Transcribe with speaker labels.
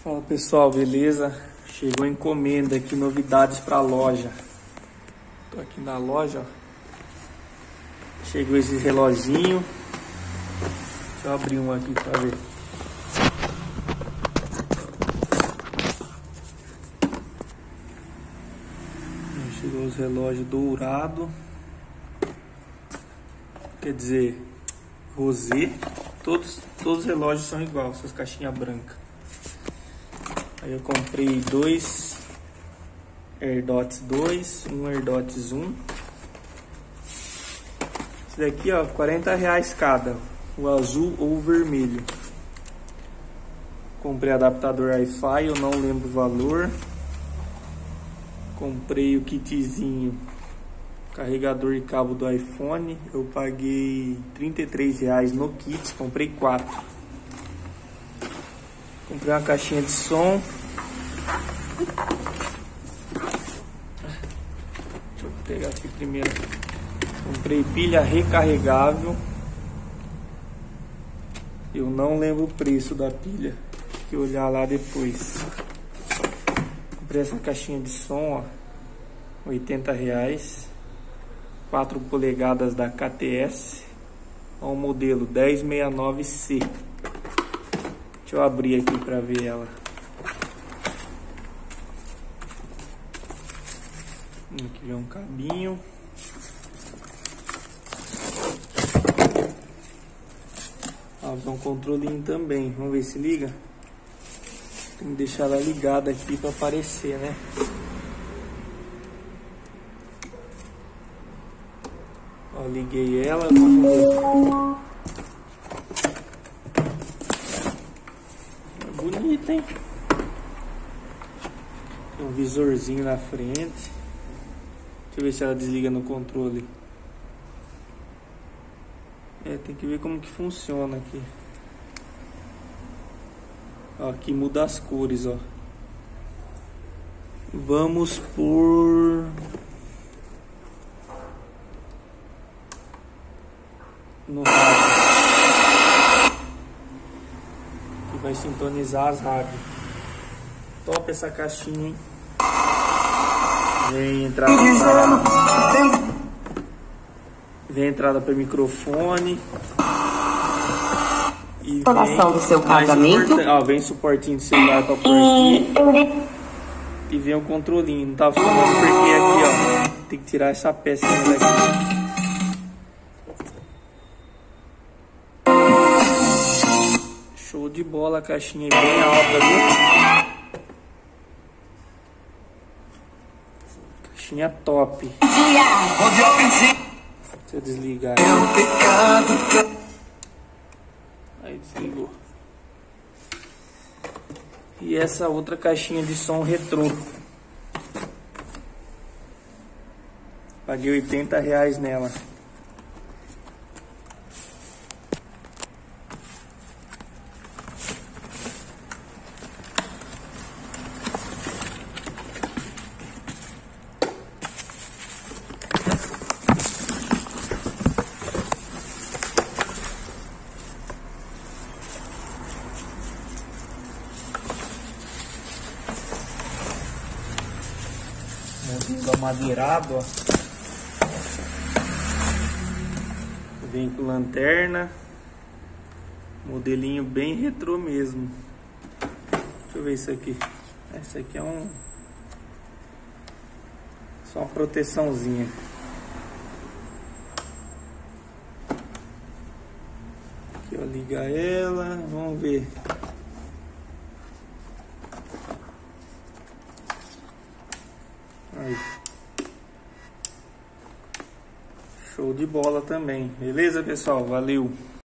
Speaker 1: Fala pessoal, beleza? Chegou a encomenda aqui, novidades para a loja. Tô aqui na loja, ó. Chegou esse reloginho. Deixa eu abrir um aqui para ver. Chegou os relógios dourados. Quer dizer, rosé. Todos os relógios são iguais, essas caixinhas brancas. Aí eu comprei dois AirDots 2, um AirDots 1. Esse daqui, ó, R$40 cada, o azul ou o vermelho. Comprei adaptador Wi-Fi, eu não lembro o valor. Comprei o kitzinho, carregador e cabo do iPhone. Eu paguei R$33 no kit, comprei 4. Comprei uma caixinha de som. Deixa eu pegar aqui primeiro. Comprei pilha recarregável. Eu não lembro o preço da pilha, tem que olhar lá depois. Comprei essa caixinha de som, ó, R$80. 4 polegadas da KTS. Ó, o modelo 1069C. Deixa eu abrir aqui para ver ela. Aqui vem um cabinho. Ó, vem um controlinho também. Vamos ver se liga. Tem que deixar ela ligada aqui para aparecer, né? Ó, liguei ela. Vamos ver. Bonita, hein? Tem um visorzinho na frente. Deixa eu ver se ela desliga no controle. Tem que ver como que funciona aqui. Ó, aqui muda as cores, ó. Vamos por... no rádio. Que vai sintonizar as rádios. Top essa caixinha, hein? Vem entrada para microfone. E
Speaker 2: instalação do seu casamento.
Speaker 1: Ó, vem suportinho de celular para pôr aqui. E vem o controlinho. Não tá funcionando porque aqui, ó, tem que tirar essa peça daqui. Show de bola, a caixinha é bem alta, viu? Caixinha top. Deixa eu desligar. Aí desligou. E essa outra caixinha de som retrô. Paguei R$80 nela. Modelo amadeirado, ó. Vem com lanterna. Modelinho bem retrô mesmo. Deixa eu ver isso aqui. Essa aqui é só uma proteçãozinha. Aqui, ó, liga ela. Vamos ver. Aí. Show de bola também. Beleza, pessoal? Valeu!